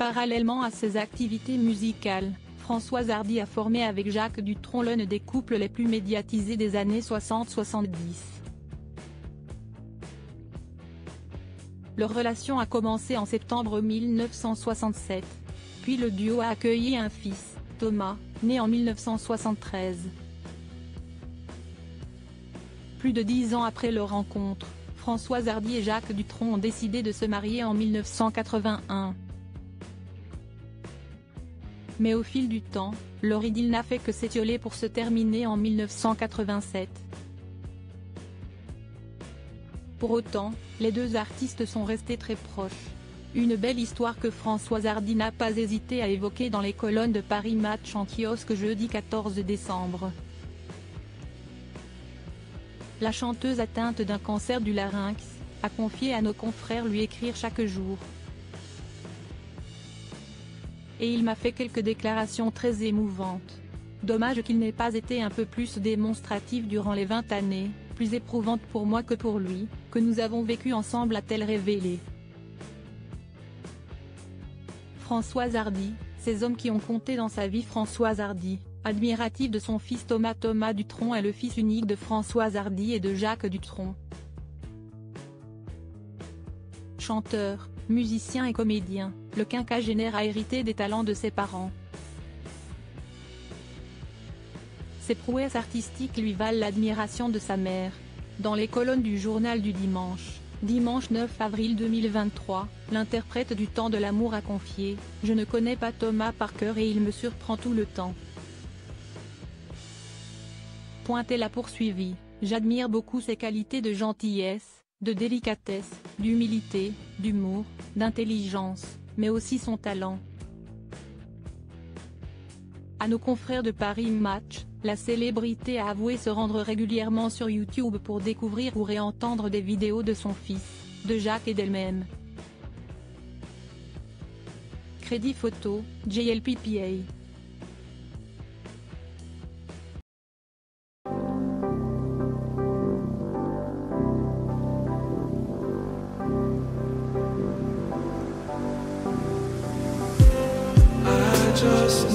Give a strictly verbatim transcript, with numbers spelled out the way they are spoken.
Parallèlement à ses activités musicales, Françoise Hardy a formé avec Jacques Dutronc l'un des couples les plus médiatisés des années soixante soixante-dix. Leur relation a commencé en septembre mille neuf cent soixante-sept. Puis le duo a accueilli un fils, Thomas, né en mille neuf cent soixante-treize. Plus de dix ans après leur rencontre, Françoise Hardy et Jacques Dutronc ont décidé de se marier en mille neuf cent quatre-vingt-un. Mais au fil du temps, leur idylle n'a fait que s'étioler pour se terminer en mille neuf cent quatre-vingt-sept. Pour autant, les deux artistes sont restés très proches. Une belle histoire que Françoise Hardy n'a pas hésité à évoquer dans les colonnes de Paris Match en kiosque jeudi quatorze décembre. La chanteuse atteinte d'un cancer du larynx a confié à nos confrères lui écrire chaque jour. Et il m'a fait quelques déclarations très émouvantes. Dommage qu'il n'ait pas été un peu plus démonstratif durant les vingt années, plus éprouvantes pour moi que pour lui, que nous avons vécu ensemble, a-t-elle révélé. Françoise Hardy, ces hommes qui ont compté dans sa vie. Françoise Hardy, admirative de son fils Thomas. Thomas Dutronc est le fils unique de Françoise Hardy et de Jacques Dutronc. Chanteur, musicien et comédien, le quinquagénaire a hérité des talents de ses parents. Ses prouesses artistiques lui valent l'admiration de sa mère. Dans les colonnes du journal du dimanche, dimanche neuf avril deux mille vingt-trois, l'interprète du Temps de l'amour a confié « Je ne connais pas Thomas par cœur et il me surprend tout le temps. » Elle a poursuivi « J'admire beaucoup ses qualités de gentillesse, de délicatesse, d'humilité, d'humour, d'intelligence, mais aussi son talent. » À nos confrères de Paris Match, la célébrité a avoué se rendre régulièrement sur YouTube pour découvrir ou réentendre des vidéos de son fils, de Jacques et d'elle-même. Crédit photo, J L P P A. Just